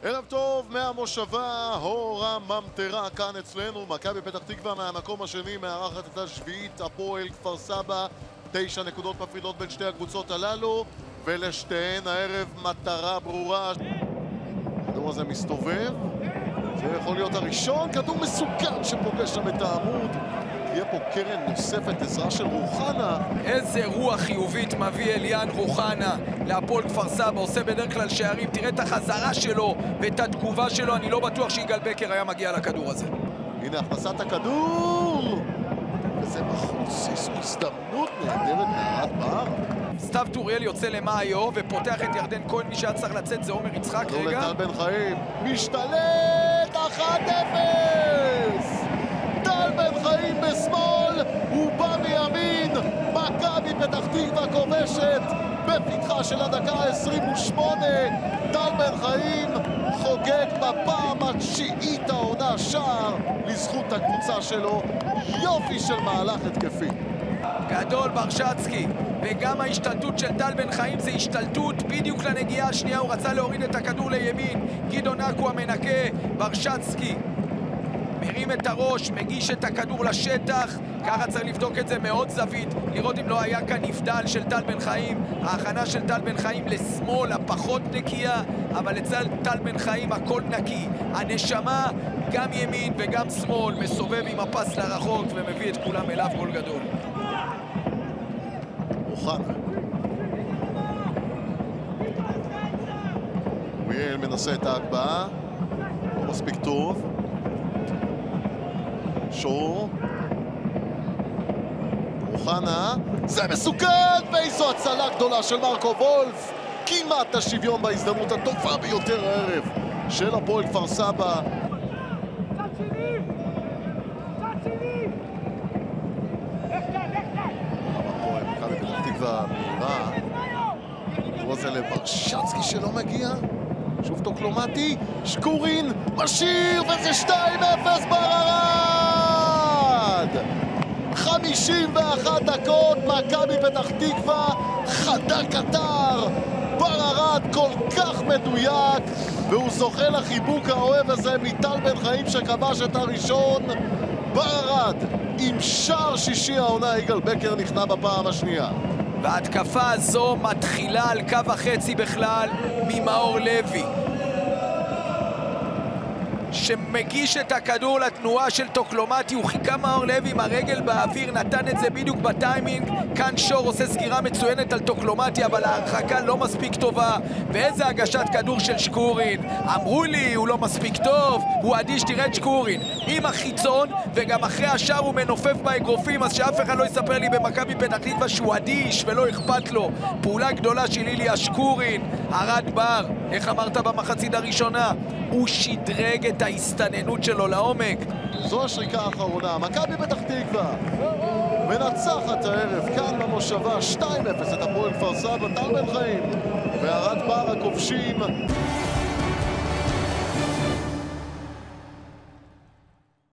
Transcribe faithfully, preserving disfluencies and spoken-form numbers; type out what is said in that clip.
ערב טוב מהמושבה, הור הממטרה כאן אצלנו. מכבי פתח תקווה מהמקום השני, מארחת את השביעית, הפועל כפר סבא. תשע נקודות מפרידות בין שתי הקבוצות הללו, ולשתיהן הערב מטרה ברורה. הכדור הזה מסתובב, זה יכול להיות הראשון, כדור מסוכן שפוגש שם את העמוד. תהיה פה קרן נוספת, עזרה של רוחנה. איזה רוח חיובית מביא אליאן רוחנה להפועל כפר סבא, עושה בדרך כלל שערים. תראה את החזרה שלו ואת התגובה שלו, אני לא בטוח שיגאל בקר היה מגיע לכדור הזה. הנה הכנסת הכדור, וזה בחוץ, איזו הזדמנות נהדרת מערת בר. סתיו טוריאל יוצא למאיו ופותח את ירדן כהן. מי שהיה צריך לצאת זה עומר יצחק. כדור רגע, לטל בן חיים, משתלט, אחת אפס. טל בן חיים בשמאל, הוא בא מימין. מכבי פתח תקווה כובשת בפתחה של הדקה ה-עשרים ושמונה. טל בן חיים חוגג בפעם התשיעית העונה שער לזכות הקבוצה שלו. יופי של מהלך התקפי גדול ברשצקי, וגם ההשתלטות של טל בן חיים זה השתלטות בדיוק לנגיעה השנייה. הוא רצה להוריד את הכדור לימין, גדעון אקו המנקה. ברשצקי מרים את הראש, מגיש את הכדור לשטח. ככה צריך לבדוק את זה מאוד זווית, לראות אם לא היה כאן נבדל של טל בן חיים. ההכנה של טל בן חיים לשמאל הפחות נקייה, אבל אצל טל בן חיים הכל נקי. הנשמה גם ימין וגם שמאל, מסובב עם הפס לרחוק ומביא את כולם אליו. גול גדול. רוחנה, אוריאל מנסה את ההגבהה, לא מספיק טוב. שור, רוחנה, זה מסוכן, ואיזו הצלה גדולה של מרקו וולף. כמעט השוויון בהזדמנות הטובה ביותר הערב של הפועל כפר סבא. הפועל מכבי פתח תקווה מהירה, הכדור הזה לברשצקי שלא מגיע. שוב טוקלומטי, שקורין משאיר, וזה שתיים אפס. בררד, חמישים ואחת דקות, מכבי פתח תקווה, חדר קטר. בררד כל כך מדויק, והוא זוכה לחיבוק האוהב הזה מטל בן חיים שכבש את הראשון. בררד עם שער שישי העונה. יגאל בקר נכנע בפעם השנייה. וההתקפה הזו מתחילה על קו החצי בכלל ממאור לוי, שמגיש את הכדור לתנועה של טוקלומטי. הוא חיכה מאור לוי עם הרגל באוויר, נתן את זה בדיוק בטיימינג. כאן שור עושה סגירה מצוינת על טוקלומטי, אבל ההרחקה לא מספיק טובה. ואיזה הגשת כדור של שקורין. אמרו לי הוא לא מספיק טוב, הוא אדיש. תראה את שקורין עם החיצון, וגם אחרי השאר הוא מנופף באגרופים, אז שאף אחד לא יספר לי במכבי פתח תקווה שהוא אדיש ולא אכפת לו. פעולה גדולה של איליה שקורין. ארד בר, איך אמרת במחצית הראשונה? הוא שדרג את ההסתננות שלו לעומק. זו השריקה האחרונה. מכבי פתח תקווה מנצחת הערב כאן במושבה שתיים אפס את הפועל כפר סבא. טל בן חיים וארד בר הכובשים.